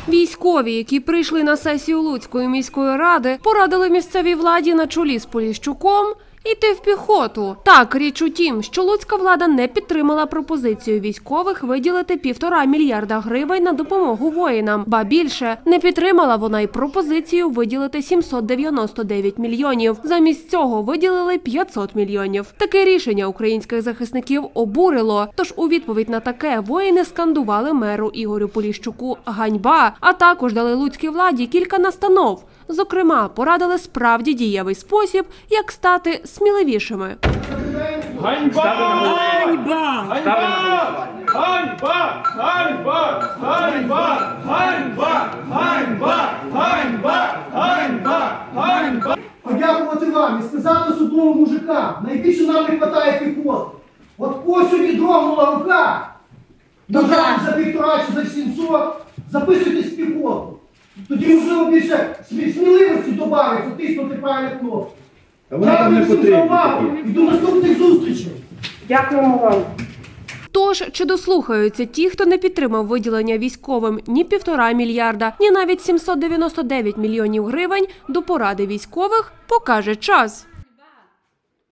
Військові, які прийшли на сесію Луцької міської ради, порадили місцевій владі на чолі з Поліщуком йти в піхоту. Так, річ у тім, що луцька влада не підтримала пропозицію військових виділити 1,5 мільярда гривень на допомогу воїнам. Ба більше, не підтримала вона й пропозицію виділити 799 мільйонів. Замість цього виділили 500 мільйонів. Таке рішення українських захисників обурило. Тож у відповідь на таке воїни скандували меру Ігорю Поліщуку «Ганьба», а також дали луцькій владі кілька настанов. Зокрема, порадили справді дієвий спосіб, як стати сміливішими. Ганьба! Ганьба! Ганьба! Ганьба! Ганьба! Ганьба! Ганьба! Ганьба! Ганьба! Ганьба! Ганьба! Подякувати вам і сказати судового мужика, найбільше нам не вистачає піхоти. От ось сьогодні дрогнула рука, державі за 1,5 чи за 700, записуйтесь в піхоту. Тоді, можливо, більше сміливості добавиться, тиснути правильну кнопку. Дякую всім за увагу і до наступних зустрічей. Дякуємо вам. Тож, чи дослухаються ті, хто не підтримав виділення військовим ні 1,5 мільярда, ні навіть 799 мільйонів гривень до поради військових, покаже час.